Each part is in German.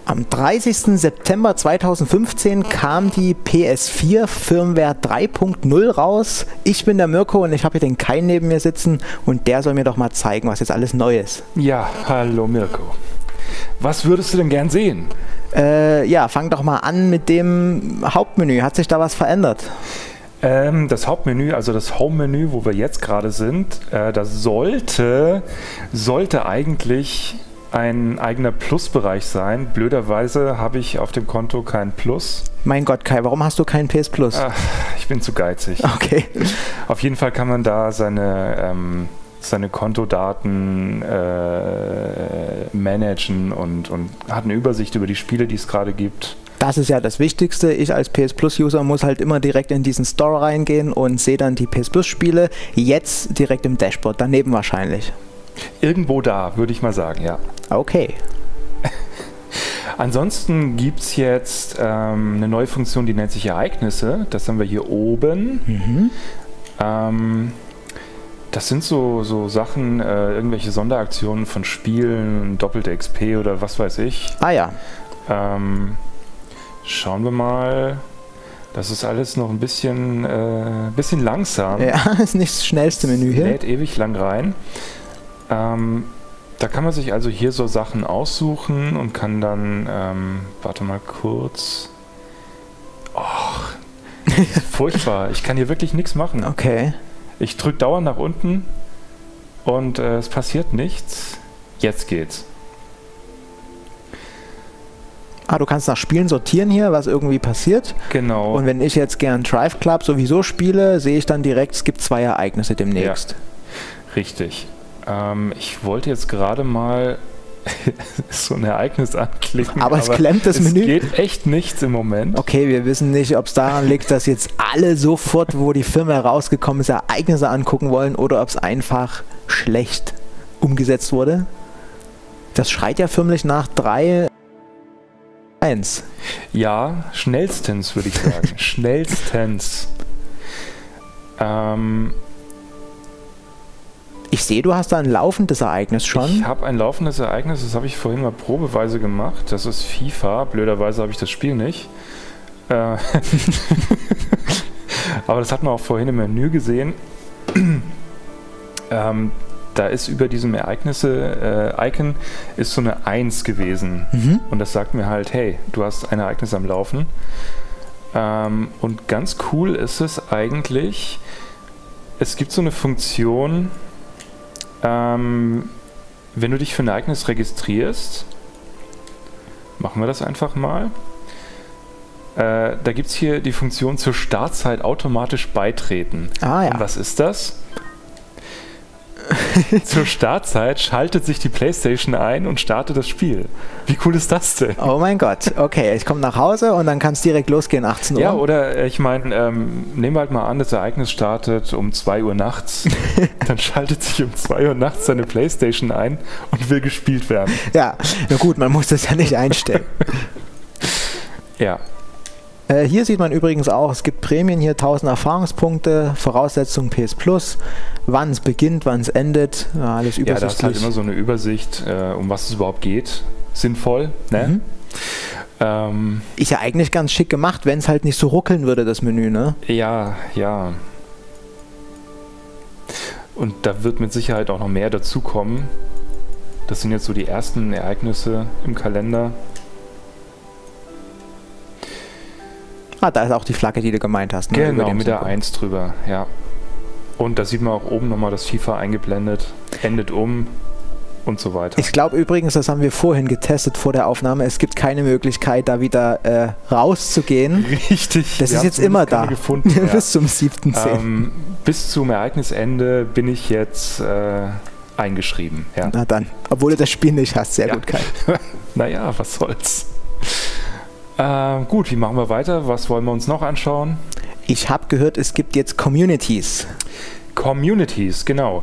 Am 30. September 2015 kam die PS4 Firmware 3.0 raus. Ich bin der Mirko und ich habe hier den Kai neben mir sitzen und der soll mir doch mal zeigen, was jetzt alles neu ist. Ja, hallo Mirko. Was würdest du denn gern sehen? Ja, fang doch mal an mit dem Hauptmenü. Hat sich da was verändert? Das Hauptmenü, also das Home-Menü, wo wir jetzt gerade sind, das sollte eigentlich ein eigener Plus-Bereich sein. Blöderweise habe ich auf dem Konto kein Plus. Mein Gott, Kai, warum hast du keinen PS Plus? Ich bin zu geizig. Okay. Auf jeden Fall kann man da seine Kontodaten managen und hat eine Übersicht über die Spiele, die es gerade gibt. Das ist ja das Wichtigste. Ich als PS Plus-User muss halt immer direkt in diesen Store reingehen und sehe dann die PS Plus-Spiele jetzt direkt im Dashboard, daneben wahrscheinlich. Irgendwo da, würde ich mal sagen, ja. Okay. Ansonsten gibt es jetzt eine neue Funktion, die nennt sich Ereignisse. Das haben wir hier oben. Das sind so Sachen, irgendwelche Sonderaktionen von Spielen, doppelte XP oder was weiß ich. Ah ja. Schauen wir mal. Das ist alles noch ein bisschen langsam. Ja, ist nicht das schnellste Menü hier. Lädt ewig lang rein. Da kann man sich also hier so Sachen aussuchen und kann dann, warte mal kurz. Och, furchtbar. Ich kann hier wirklich nichts machen. Okay. Ich drücke dauernd nach unten und es passiert nichts. Jetzt geht's. Ah, du kannst nach Spielen sortieren hier, was irgendwie passiert. Genau. Und wenn ich jetzt gern Drive Club sowieso spiele, sehe ich dann direkt, es gibt 2 Ereignisse demnächst. Ja, richtig. Ich wollte jetzt gerade mal so ein Ereignis anklicken. Aber es klemmt das Menü. Es geht echt nichts im Moment. Okay, wir wissen nicht, ob es daran liegt, dass jetzt alle sofort, wo die Firma herausgekommen ist, Ereignisse angucken wollen oder ob es einfach schlecht umgesetzt wurde. Das schreit ja förmlich nach 3.1. Ja, schnellstens würde ich sagen. Schnellstens. Ich sehe, du hast da ein laufendes Ereignis schon. Ich habe ein laufendes Ereignis, das habe ich vorhin mal probeweise gemacht. Das ist FIFA. Blöderweise habe ich das Spiel nicht. Aber das hat man auch vorhin im Menü gesehen. Da ist über diesem Ereignisse-Icon ist so eine 1 gewesen. Und das sagt mir halt, hey, du hast ein Ereignis am Laufen. Und ganz cool ist es eigentlich, es gibt so eine Funktion, wenn du dich für ein Ereignis registrierst, machen wir das einfach mal. Da gibt es hier die Funktion zur Startzeit automatisch beitreten. Ah ja. Und was ist das? Zur Startzeit schaltet sich die PlayStation ein und startet das Spiel. Wie cool ist das denn? Oh mein Gott, okay, ich komme nach Hause und dann kann es direkt losgehen, 18 Uhr. Ja, oder ich meine, nehmen wir halt mal an, das Ereignis startet um 2 Uhr nachts. Dann schaltet sich um 2 Uhr nachts seine PlayStation ein und will gespielt werden. Ja, na gut, man muss das ja nicht einstellen. Ja. Hier sieht man übrigens auch, es gibt Prämien hier, 1000 Erfahrungspunkte, Voraussetzungen PS Plus, wann es beginnt, wann es endet, alles übersichtlich. Ja, das ist halt immer so eine Übersicht, um was es überhaupt geht, sinnvoll, ne? Ist ja eigentlich ganz schick gemacht, wenn es halt nicht so ruckeln würde, das Menü, ne? Ja, ja. Und da wird mit Sicherheit auch noch mehr dazukommen. Das sind jetzt so die ersten Ereignisse im Kalender. Ah, da ist auch die Flagge, die du gemeint hast. Ne? Genau, mit der 1 drüber, ja. Und da sieht man auch oben nochmal das FIFA eingeblendet, endet um und so weiter. Ich glaube übrigens, das haben wir vorhin getestet vor der Aufnahme, es gibt keine Möglichkeit, da wieder rauszugehen. Richtig. Das ist jetzt immer da, gefunden, ja. Bis zum 7.10. Bis zum Ereignisende bin ich jetzt eingeschrieben. Ja. Na dann, obwohl du das Spiel nicht hast, sehr gut, Kai. Naja, was soll's. Gut, wie machen wir weiter? Was wollen wir uns noch anschauen? Ich habe gehört, es gibt jetzt Communities. Communities, genau.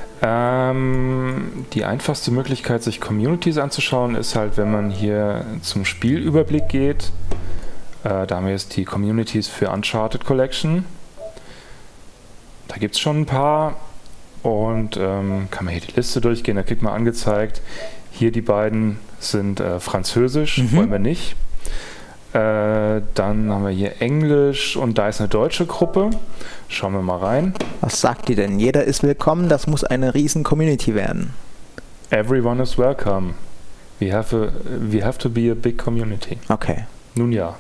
Die einfachste Möglichkeit, sich Communities anzuschauen, ist halt, wenn man hier zum Spielüberblick geht. Da haben wir jetzt die Communities für Uncharted Collection. Da gibt es schon ein paar. Und kann man hier die Liste durchgehen, da kriegt man angezeigt, hier die beiden sind Französisch, wollen wir nicht. Dann haben wir hier Englisch und da ist eine deutsche Gruppe. Schauen wir mal rein. Was sagt die denn? Jeder ist willkommen, das muss eine riesen Community werden. Everyone is welcome. We have to be a big community. Okay. Nun ja.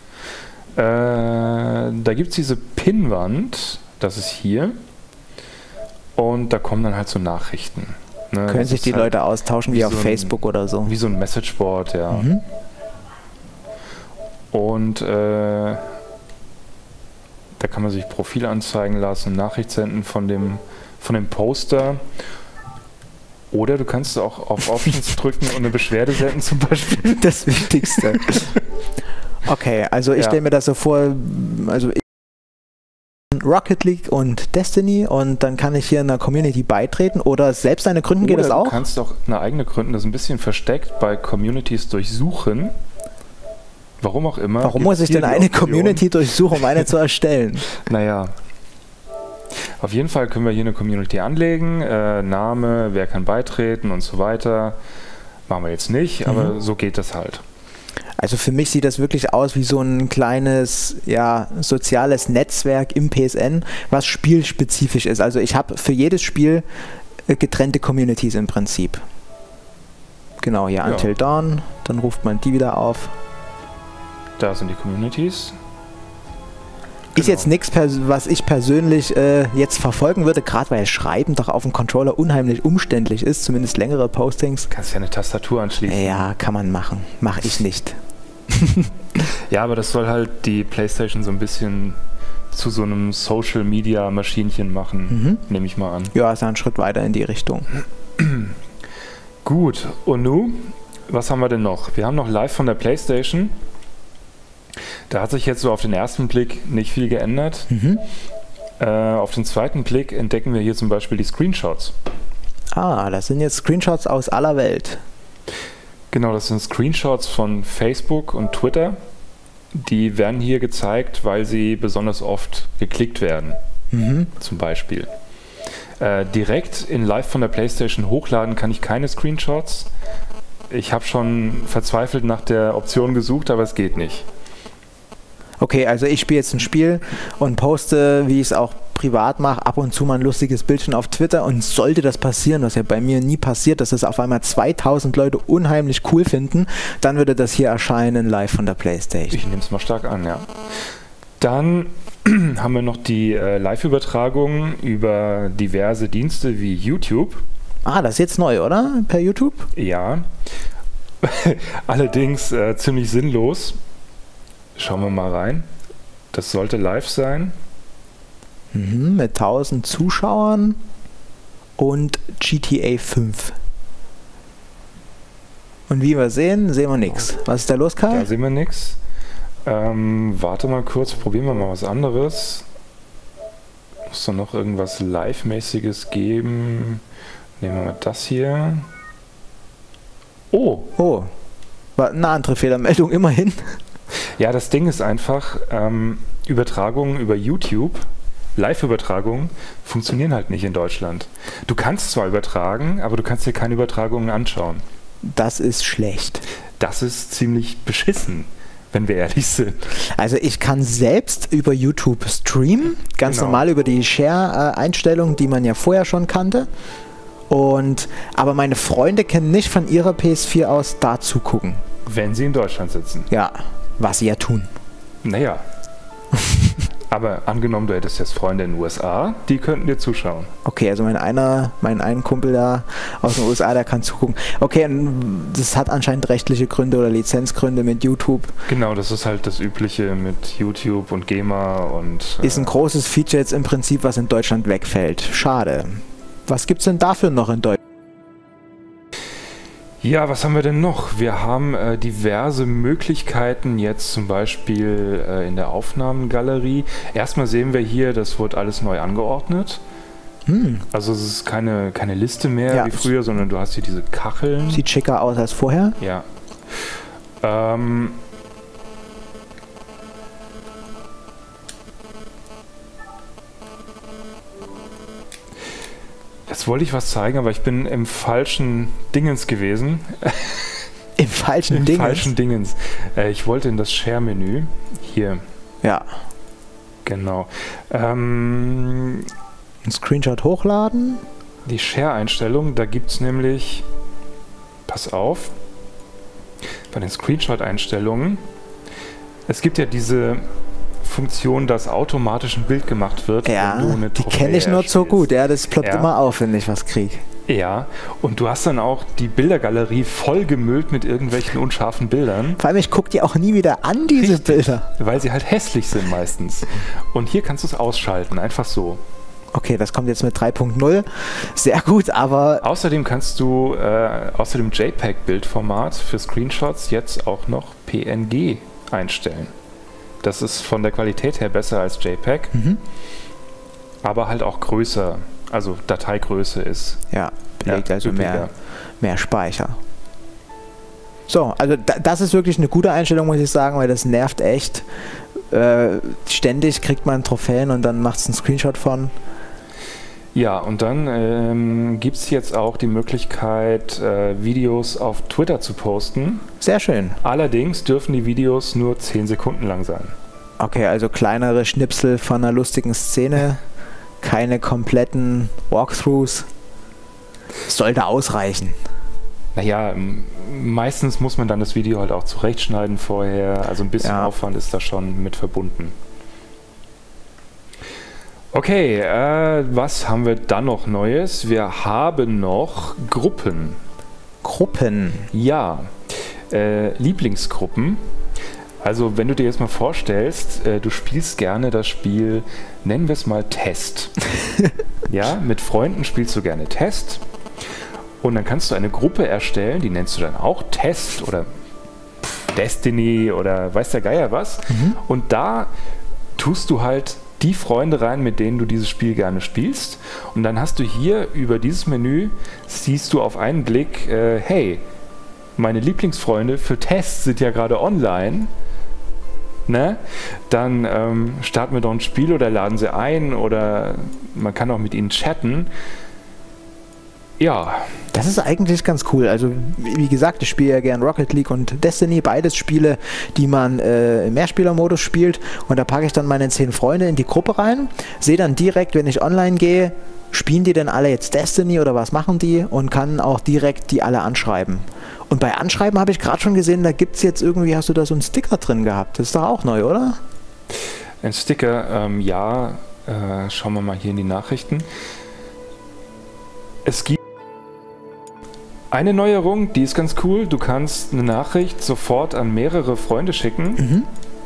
Da gibt es diese Pinnwand, das ist hier. Und da kommen dann halt so Nachrichten. Ne? Können sich die Leute austauschen wie auf Facebook oder so? Wie so ein Messageboard, ja. Und da kann man sich Profil anzeigen lassen, Nachricht senden von dem Poster. Oder du kannst auch auf Options drücken und eine Beschwerde senden zum Beispiel. Das Wichtigste. Okay, also ich stelle mir das so vor, also Rocket League und Destiny und dann kann ich hier in einer Community beitreten oder selbst eine gründen, geht das auch? Du kannst auch eine eigene gründen, das ist ein bisschen versteckt bei Communities durchsuchen. Warum auch immer. Warum muss ich denn eine Community durchsuchen, um eine zu erstellen? Naja, auf jeden Fall können wir hier eine Community anlegen, Name, wer kann beitreten und so weiter. Machen wir jetzt nicht, aber so geht das halt. Also für mich sieht das wirklich aus wie so ein kleines, soziales Netzwerk im PSN, was spielspezifisch ist. Also ich habe für jedes Spiel getrennte Communities im Prinzip. Genau, hier Until Dawn, dann ruft man die wieder auf. Da sind die Communities. Ist jetzt nichts, was ich persönlich jetzt verfolgen würde, gerade weil Schreiben doch auf dem Controller unheimlich umständlich ist, zumindest längere Postings. Kannst ja eine Tastatur anschließen. Ja, kann man machen. Mache ich nicht. Ja, aber das soll halt die PlayStation so ein bisschen zu so einem Social-Media-Maschinchen machen, nehme ich mal an. Ja, ist ja ein Schritt weiter in die Richtung. Gut, und nun, was haben wir denn noch? Wir haben noch live von der PlayStation. Da hat sich jetzt so auf den ersten Blick nicht viel geändert. Auf den zweiten Blick entdecken wir hier zum Beispiel die Screenshots. Ah, das sind jetzt Screenshots aus aller Welt. Genau, das sind Screenshots von Facebook und Twitter. Die werden hier gezeigt, weil sie besonders oft geklickt werden. Zum Beispiel. Direkt in Live von der PlayStation hochladen kann ich keine Screenshots. Ich habe schon verzweifelt nach der Option gesucht, aber es geht nicht. Okay, also ich spiele jetzt ein Spiel und poste, wie ich es auch privat mache, ab und zu mal ein lustiges Bildchen auf Twitter und sollte das passieren, was ja bei mir nie passiert, dass es auf einmal 2000 Leute unheimlich cool finden, dann würde das hier erscheinen live von der PlayStation. Ich nehme es mal stark an, ja. Dann haben wir noch die Live-Übertragung über diverse Dienste wie YouTube. Ah, das ist jetzt neu, oder? Per YouTube? Ja. Allerdings ziemlich sinnlos. Schauen wir mal rein. Das sollte live sein. Mit 1000 Zuschauern und GTA 5. Und wie wir sehen wir nichts. Was ist da los, Kai? Da sehen wir nichts. Warte mal kurz, probieren wir mal was anderes. Muss da noch irgendwas Live-mäßiges geben? Nehmen wir mal das hier. Oh. War eine andere Fehlermeldung immerhin. Ja, das Ding ist einfach, Übertragungen über YouTube, Live-Übertragungen, funktionieren halt nicht in Deutschland. Du kannst zwar übertragen, aber du kannst dir keine Übertragungen anschauen. Das ist schlecht. Das ist ziemlich beschissen, wenn wir ehrlich sind. Also ich kann selbst über YouTube streamen, ganz normal über die Share-Einstellungen, die man ja vorher schon kannte. Aber meine Freunde können nicht von ihrer PS4 aus da zugucken. Wenn sie in Deutschland sitzen. Ja, was sie ja tun. Naja. Aber angenommen, du hättest jetzt Freunde in den USA, die könnten dir zuschauen. Okay, also mein einen Kumpel da aus den USA, der kann zugucken. Okay, das hat anscheinend rechtliche Gründe oder Lizenzgründe mit YouTube. Genau, das ist halt das Übliche mit YouTube und GEMA und... Ist ein großes Feature jetzt im Prinzip, was in Deutschland wegfällt. Schade. Was gibt's denn dafür noch in Deutschland? Ja, was haben wir denn noch? Wir haben diverse Möglichkeiten, jetzt zum Beispiel in der Aufnahmengalerie. Erstmal sehen wir hier, das wird alles neu angeordnet. Also es ist keine Liste mehr wie früher, sondern du hast hier diese Kacheln. Sieht schicker aus als vorher. Ja. Jetzt wollte ich was zeigen, aber ich bin im falschen Dingens gewesen. falschen Dingens. Falschen Dingens. Ich wollte in das Share-Menü. Hier. Ja. Genau. Ein Screenshot hochladen. Die Share-Einstellung, da gibt es nämlich, pass auf, bei den Screenshot-Einstellungen, es gibt ja diese Funktion, dass automatisch ein Bild gemacht wird. Ja, wenn du eine die Trophäe kenne ich nur so erspielst. gut. Ja, das ploppt immer auf, wenn ich was kriege. Ja, und du hast dann auch die Bildergalerie voll gemüllt mit irgendwelchen unscharfen Bildern. Vor allem, ich gucke die auch nie wieder an, diese Richtig, Bilder. weil sie halt hässlich sind meistens. Und hier kannst du es ausschalten, einfach so. Okay, das kommt jetzt mit 3.0. Sehr gut, aber... Außerdem kannst du außer dem JPEG-Bildformat für Screenshots jetzt auch noch PNG einstellen. Das ist von der Qualität her besser als JPEG, aber halt auch größer. Also Dateigröße ist Ja, belegt also üppiger. mehr Speicher. So, also das ist wirklich eine gute Einstellung, muss ich sagen, weil das nervt echt. Ständig kriegt man Trophäen und dann macht es einen Screenshot von. Ja, und dann gibt es jetzt auch die Möglichkeit, Videos auf Twitter zu posten. Sehr schön. Allerdings dürfen die Videos nur 10 Sekunden lang sein. Okay, also kleinere Schnipsel von einer lustigen Szene, keine kompletten Walkthroughs. Sollte ausreichen. Naja, meistens muss man dann das Video halt auch zurechtschneiden vorher. Also ein bisschen Aufwand ist da schon mit verbunden. Okay, was haben wir dann noch Neues? Wir haben noch Gruppen. Gruppen? Ja, Lieblingsgruppen. Also wenn du dir jetzt mal vorstellst, du spielst gerne das Spiel, nennen wir es mal Test. Ja, mit Freunden spielst du gerne Test. Und dann kannst du eine Gruppe erstellen, die nennst du dann auch Test oder Destiny oder weiß der Geier was. Und da tust du halt die Freunde rein, mit denen du dieses Spiel gerne spielst. Und dann hast du hier über dieses Menü, siehst du auf einen Blick, hey, meine Lieblingsfreunde für Tests sind ja gerade online. Ne? Dann starten wir doch ein Spiel oder laden sie ein oder man kann auch mit ihnen chatten. Ja. Das ist eigentlich ganz cool. Also wie gesagt, ich spiele ja gern Rocket League und Destiny, beides Spiele, die man im Mehrspielermodus spielt. Und da packe ich dann meine 10 Freunde in die Gruppe rein, sehe dann direkt, wenn ich online gehe, spielen die denn alle jetzt Destiny oder was machen die, und kann auch direkt die alle anschreiben. Und bei Anschreiben habe ich gerade schon gesehen, da gibt es jetzt irgendwie, hast du da so einen Sticker drin gehabt. Das ist doch auch neu, oder? Ein Sticker, ja. Schauen wir mal hier in die Nachrichten. Es gibt eine Neuerung, die ist ganz cool. Du kannst eine Nachricht sofort an mehrere Freunde schicken.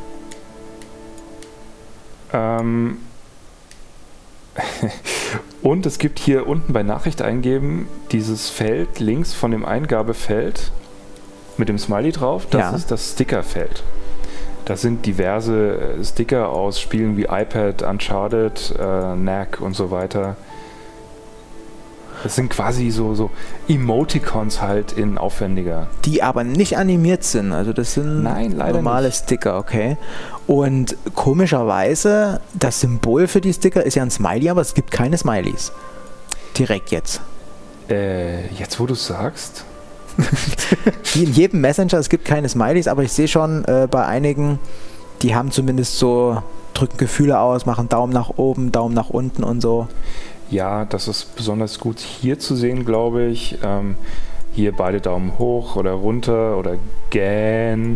Und es gibt hier unten bei Nachricht eingeben dieses Feld links von dem Eingabefeld mit dem Smiley drauf. Das ist das Stickerfeld. Das sind diverse Sticker aus Spielen wie iPad, Uncharted, Knack und so weiter. Das sind quasi so Emoticons halt in aufwendiger. Die aber nicht animiert sind. Also das sind normale nicht. Sticker, okay. Und komischerweise, das Symbol für die Sticker ist ja ein Smiley, aber es gibt keine Smileys. Direkt jetzt. Jetzt, wo du es sagst. Wie in jedem Messenger, es gibt keine Smileys, aber ich sehe schon bei einigen, die haben zumindest so, drücken Gefühle aus, machen Daumen nach oben, Daumen nach unten und so. Ja, das ist besonders gut hier zu sehen, glaube ich. Hier beide Daumen hoch oder runter oder gähn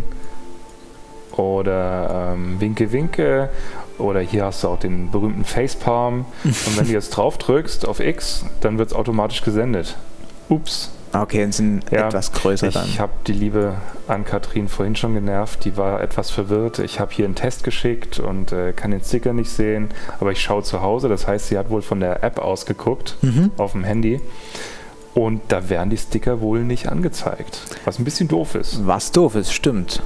oder winke, winke. Oder hier hast du auch den berühmten Facepalm. Und wenn du jetzt drauf drückst auf X, dann wird es automatisch gesendet. Ups. Okay, und sind etwas größer dann. Ich habe die liebe Ann-Kathrin vorhin schon genervt. Die war etwas verwirrt. Ich habe hier einen Test geschickt und kann den Sticker nicht sehen. Aber ich schaue zu Hause. Das heißt, sie hat wohl von der App aus geguckt auf dem Handy. Und da werden die Sticker wohl nicht angezeigt. Was ein bisschen doof ist. Was doof ist, stimmt.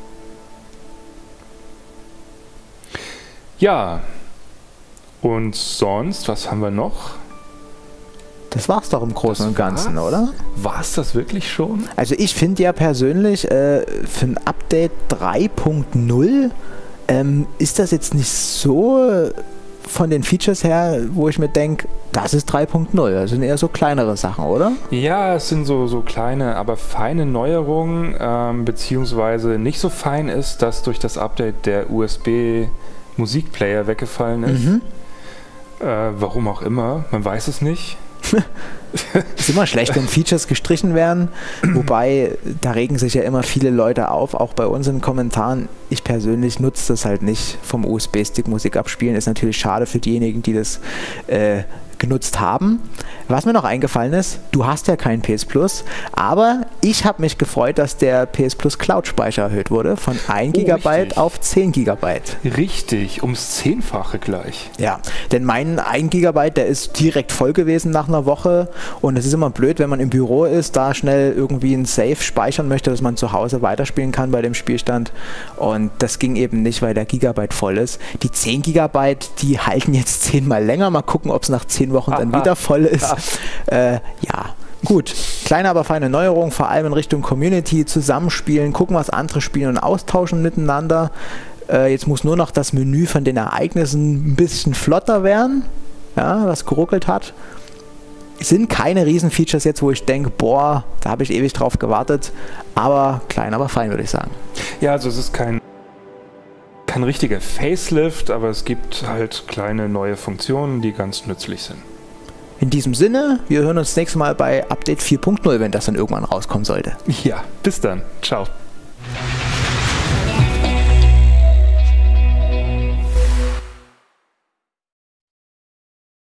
Ja. Und sonst, was haben wir noch? Das war's doch im Großen und Ganzen, oder? War's das wirklich schon? Also ich finde ja persönlich, für ein Update 3.0 ist das jetzt nicht so von den Features her, wo ich mir denke, Das ist 3.0, das sind eher so kleinere Sachen, oder? Ja, es sind so kleine, aber feine Neuerungen, beziehungsweise nicht so fein ist, dass durch das Update der USB-Musikplayer weggefallen ist. Warum auch immer, man weiß es nicht. Ist immer schlecht, wenn Features gestrichen werden, wobei da regen sich ja immer viele Leute auf, auch bei uns in den Kommentaren. Ich persönlich nutze das halt nicht, vom USB-Stick Musik abspielen. Ist natürlich schade für diejenigen, die das genutzt haben. Was mir noch eingefallen ist, du hast ja keinen PS Plus, aber ich habe mich gefreut, dass der PS Plus Cloud-Speicher erhöht wurde von 1 GB auf 10 GB. Richtig, ums 10-fache gleich. Ja, denn mein 1 GB, der ist direkt voll gewesen nach einer Woche und es ist immer blöd, wenn man im Büro ist, da schnell irgendwie ein Save speichern möchte, dass man zu Hause weiterspielen kann bei dem Spielstand, und das ging eben nicht, weil der Gigabyte voll ist. Die 10 GB, die halten jetzt 10-mal länger, mal gucken, ob es nach 10 Wochen dann wieder voll ist. Ja, gut. Kleine, aber feine Neuerung, vor allem in Richtung Community, zusammenspielen, gucken, was andere spielen und austauschen miteinander. Jetzt muss nur noch das Menü von den Ereignissen ein bisschen flotter werden, ja, was geruckelt hat. Es sind keine Riesenfeatures jetzt, wo ich denke, boah, da habe ich ewig drauf gewartet, aber klein, aber fein, würde ich sagen. Ja, also es ist kein richtiger Facelift, aber es gibt halt kleine neue Funktionen, die ganz nützlich sind. In diesem Sinne, wir hören uns nächstes Mal bei Update 4.0, wenn das dann irgendwann rauskommen sollte. Ja, bis dann. Ciao.